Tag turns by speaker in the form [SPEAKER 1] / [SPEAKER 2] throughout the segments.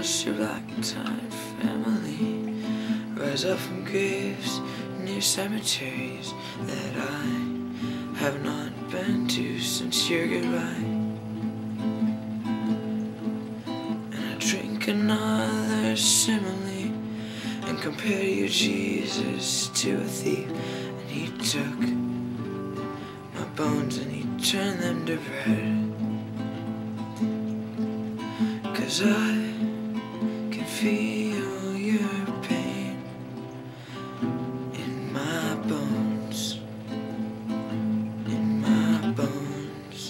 [SPEAKER 1] watch your black-tied family rise up from graves near cemeteries that I have not been to since your goodbye. And I drink another simile and compare your Jesus to a thief, and he took my bones and he turned them to bread. 'Cause I can feel your pain in my bones, in my bones.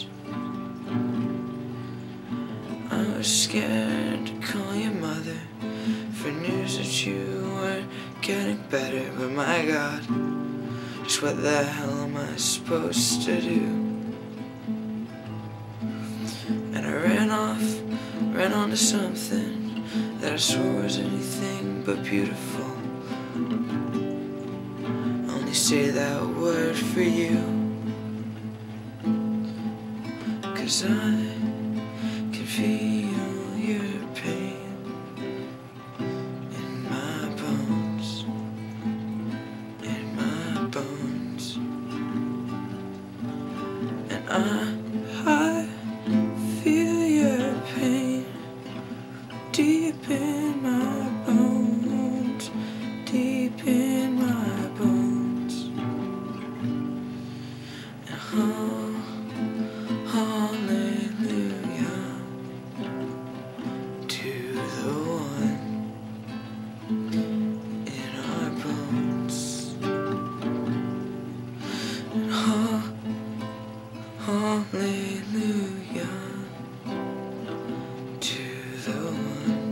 [SPEAKER 1] I was scared to call your mother for news that you weren't getting better, but my God, just what the hell am I supposed to do? And I ran onto something that I swore was anything but beautiful. Only say that word for you, 'cause I can feel your pain in my bones, in my bones. And I feel your pain deep in my bones, deep in my bones. And hallelujah to the one in our bones. And hallelujah to the one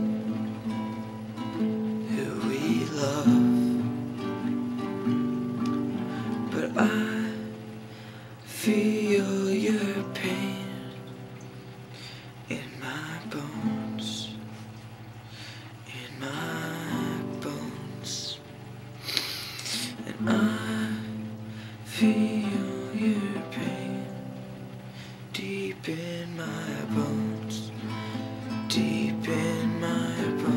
[SPEAKER 1] who we love. But I feel your pain in my bones, in my bones. And I feel your pain deep in my bones, deep in my bones.